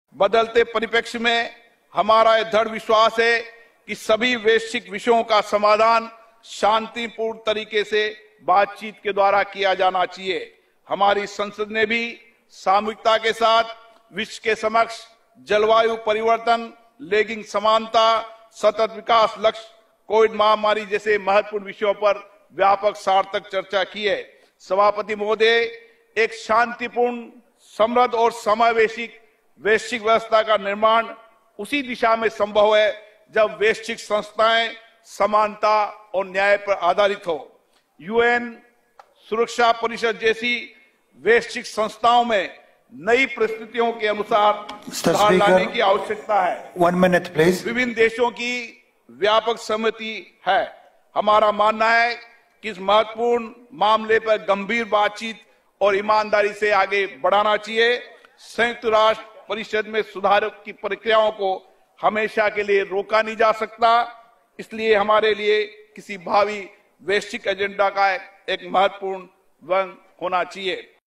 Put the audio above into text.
बदलते परिप्रेक्ष्य में हमारा यह दृढ़ विश्वास है कि सभी वैश्विक विषयों का समाधान शांतिपूर्ण तरीके से बातचीत के द्वारा किया जाना चाहिए। हमारी संसद ने भी सामूहिकता के साथ विश्व के समक्ष जलवायु परिवर्तन, लैंगिक समानता, सतत विकास लक्ष्य, कोविड महामारी जैसे महत्वपूर्ण विषयों पर व्यापक सार्थक चर्चा की है। सभापति महोदय, एक शांतिपूर्ण, समृद्ध और समावेशी वैश्विक व्यवस्था का निर्माण उसी दिशा में संभव है जब वैश्विक संस्थाएं समानता और न्याय पर आधारित हो। यूएन, सुरक्षा परिषद जैसी वैश्विक संस्थाओं में नई परिस्थितियों के अनुसार सुधार लाने की आवश्यकता है। 1 minute, please. विभिन्न देशों की व्यापक सहमति है। हमारा मानना है कि इस महत्वपूर्ण मामले पर गंभीर बातचीत और ईमानदारी से आगे बढ़ाना चाहिए। संयुक्त राष्ट्र परिषद में सुधार की प्रक्रियाओं को हमेशा के लिए रोका नहीं जा सकता, इसलिए हमारे लिए किसी भावी वैश्विक एजेंडा का एक महत्वपूर्ण अंग होना चाहिए।